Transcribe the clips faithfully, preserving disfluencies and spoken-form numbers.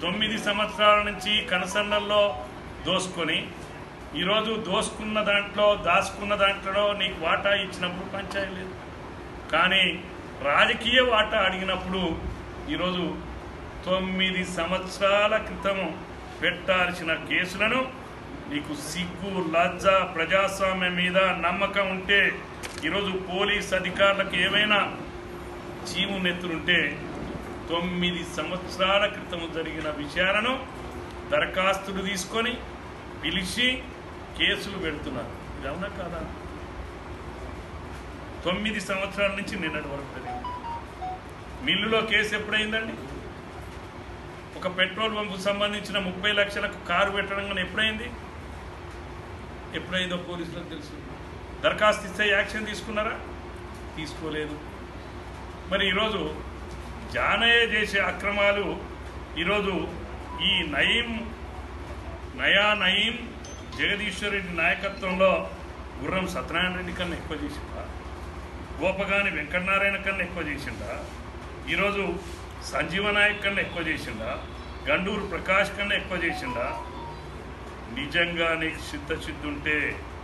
తొమ్మిది సంవత్సరాల నుంచి కనసన్నల్లో దోసుకొని ఈరోజు దోసుకున్న దాంట్లో దాచుకున్న దాంట్లో నీకు వాటా ఇచ్చినప్పుడు పంచాయతీ లేదు, కానీ రాజకీయ వాటా అడిగినప్పుడు ఈరోజు తొమ్మిది సంవత్సరాల క్రితం పెట్టాల్సిన కేసులను నీకు సిగ్గు లజ్జ ప్రజాస్వామ్యం మీద నమ్మకం ఉంటే ఈరోజు పోలీస్ అధికారులకు ఏమైనా చీము నెత్తులుంటే తొమ్మిది సంవత్సరాల క్రితం జరిగిన విషయాలను దరఖాస్తులు తీసుకొని పిలిచి కేసులు పెడుతున్నారు. ఇది అవునా కాదా? తొమ్మిది సంవత్సరాల నుంచి నిన్నటి వరకు జరిగింది. మిల్లులో కేసు ఎప్పుడైందండి? ఒక పెట్రోల్ పంపు సంబంధించిన ముప్పై లక్షలకు కారు పెట్టడం ఎప్పుడైంది? ఎప్పుడైందో పోలీసులకు తెలుసు. దరఖాస్తు ఇస్తే యాక్షన్ తీసుకున్నారా? తీసుకోలేదు. మరి ఈరోజు జానయ్య చేసే అక్రమాలు ఈరోజు ఈ నయీం నయా నయీం జగదీశ్వర్ రెడ్డి నాయకత్వంలో గుర్రం సత్యనారాయణ రెడ్డి కన్నా ఎక్కువ చేసిందా? గోపగాని వెంకటనారాయణ కన్నా ఎక్కువ చేసిందా? ఈరోజు సంజీవ నాయక్ కన్నా ఎక్కువ చేసిందా? గండూరు ప్రకాష్ కన్నా ఎక్కువ చేసిందా? నిజంగా నీకు సిద్ధసిద్ధి ఉంటే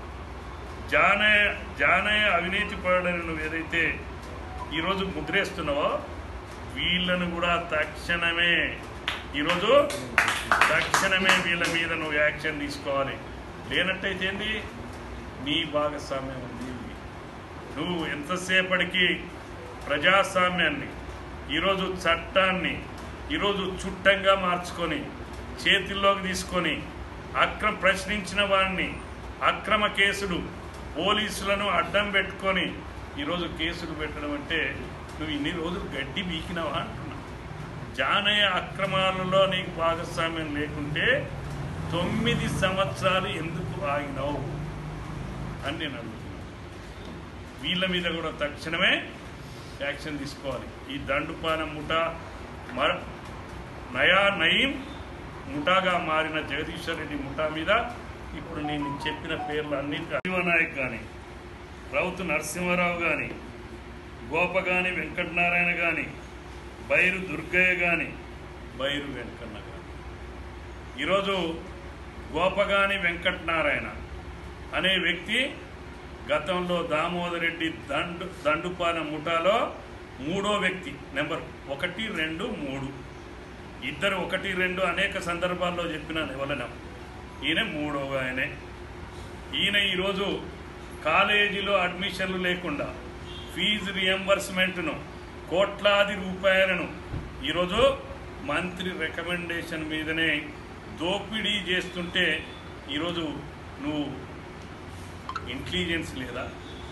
జానయ్య జానయ్య అవినీతి పడని నువ్వు ఏదైతే ఈరోజు ముద్రేస్తున్నావో వీళ్ళను కూడా తక్షణమే ఈరోజు తక్షణమే వీళ్ళ మీద నువ్వు యాక్షన్ తీసుకోవాలి. లేనట్టయితే ఏంది? నీ భాగస్వామ్యం ఉంది. నువ్వు ఎంతసేపటికి ప్రజాస్వామ్యాన్ని ఈరోజు చట్టాన్ని ఈరోజు చుట్టంగా మార్చుకొని చేతుల్లోకి తీసుకొని అక్రమ ప్రశ్నించిన వాడిని అక్రమ కేసులు పోలీసులను అడ్డం పెట్టుకొని ఈరోజు కేసులు పెట్టడం అంటే నువ్వు ఇన్ని రోజులు గడ్డి బీకినావా అంటున్నా. జానయ్య అక్రమాలలో నీకు భాగస్వామ్యం లేకుంటే తొమ్మిది సంవత్సరాలు ఎందుకు ఆగినావు అని నేను అడుగుతున్నాను. వీళ్ళ మీద కూడా తక్షణమే యాక్షన్ తీసుకోవాలి. ఈ దండుపాన ముఠా మర నయా నయీం ముఠాగా మారిన జగదీశ్వర్ రెడ్డి ముఠా మీద ఇప్పుడు నేను చెప్పిన పేర్లు అన్నింటి శివనాయక్ కానీ, రౌతు నరసింహారావు కానీ, గోపగాని వెంకటనారాయణ కానీ, బైరు దుర్గయ్య కానీ, బైరు వెంకన్న కానీ, ఈరోజు గోపగాని వెంకటనారాయణ అనే వ్యక్తి గతంలో దామోదర్ రెడ్డి దండు దండుపాల ముఠాలో మూడో వ్యక్తి. నెంబర్ ఒకటి రెండు మూడు ఇద్దరు ఒకటి రెండు అనేక సందర్భాల్లో చెప్పినాను ఎవరైనా. ఈయన మూడవ ఆయనే. ఈయన ఈరోజు కాలేజీలో అడ్మిషన్లు లేకుండా ఫీజు రియంబర్స్మెంట్ను కోట్లాది రూపాయలను ఈరోజు మంత్రి రికమెండేషన్ మీదనే దోపిడీ చేస్తుంటే ఈరోజు నువ్వు ఇంటెలిజెన్స్ లేదా?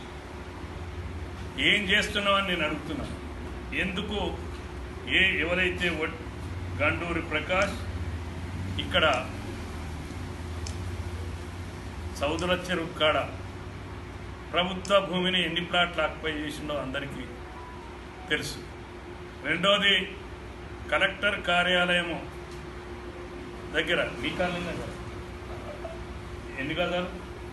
ఏం చేస్తున్నావని నేను అడుగుతున్నాను. ఎందుకు ఏ ఎవరైతే గండూరి ప్రకాష్ ఇక్కడ సౌదుల చెరువు కాడ ప్రభుత్వ భూమిని ఎన్ని ప్లాట్లు ఆక్యుపై చేసిండో అందరికీ తెలుసు. రెండోది కలెక్టర్ కార్యాలయము దగ్గర మీ కాలంలో ఎన్ని గజాలు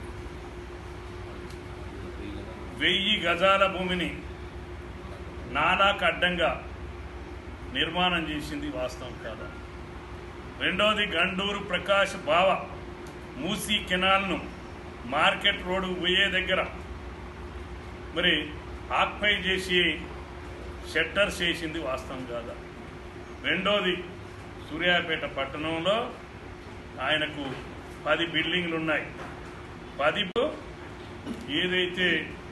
వెయ్యి గజాల భూమిని నాలాకు అడ్డంగా నిర్మాణం చేసింది వాస్తవం కాదా? రెండోది గండూరు ప్రకాష్ బావ మూసీ కెనాల్ను మార్కెట్ రోడ్డు పోయే దగ్గర మరి ఆక్యుపై చేసి షట్టర్స్ చేసింది వాస్తవం కాదా? రెండోది సూర్యాపేట పట్టణంలో ఆయనకు పది బిల్డింగ్లు ఉన్నాయి. పది ఏదైతే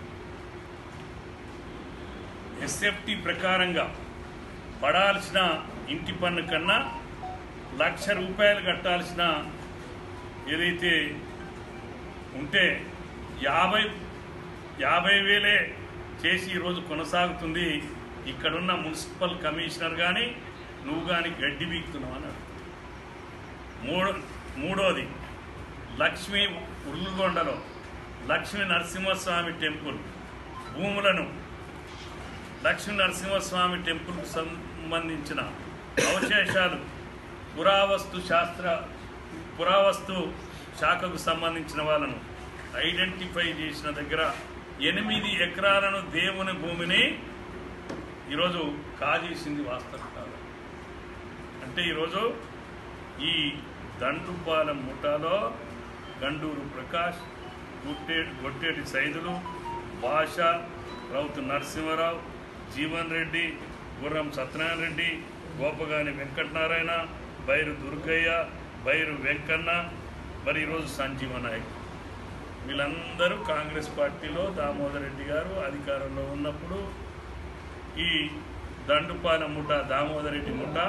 ఎస్ఎఫ్టీ ప్రకారంగా పడాల్సిన ఇంటి పన్ను కన్నా లక్ష రూపాయలు కట్టాల్సిన ఏదైతే ఉంటే యాభై యాభై వేలే చేసి ఈరోజు కొనసాగుతుంది. ఇక్కడున్న మున్సిపల్ కమిషనర్ కానీ నువ్వు కానీ గడ్డి బీక్తున్నావు అని మూడో మూడోది లక్ష్మీ ఉర్లుగొండలో లక్ష్మీ నరసింహస్వామి టెంపుల్ భూములను లక్ష్మీ నరసింహస్వామి టెంపుల్కు సంబంధించిన అవశేషాలు పురావస్తు శాస్త్ర పురావస్తు శాఖకు సంబంధించిన వాళ్ళను ఐడెంటిఫై చేసిన దగ్గర ఎనిమిది ఎకరాలను దేవుని భూమిని ఈరోజు కాజేసింది వాస్తవం కాదు. అంటే ఈరోజు ఈ దండుపాలెం ముఠాలో గండూరు ప్రకాష్, గుట్టేటి గొట్టేటి సైదులు, భాష, రౌతు నరసింహారావు, జీవన్ రెడ్డి, గుర్రం సత్యనారాయణ రెడ్డి, గోపగాని వెంకటనారాయణ, బైరు దుర్గయ్య, బైరు వెంకన్న, మరి ఈరోజు సంజీవ నాయక్, వీళ్ళందరూ కాంగ్రెస్ పార్టీలో దామోదర్ రెడ్డి గారు అధికారంలో ఉన్నప్పుడు ఈ దండుపాలెం ముఠా, దామోదర్ రెడ్డి ముఠా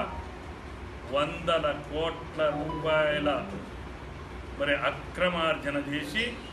వందల కోట్ల రూపాయల మరి అక్రమార్జన చేసి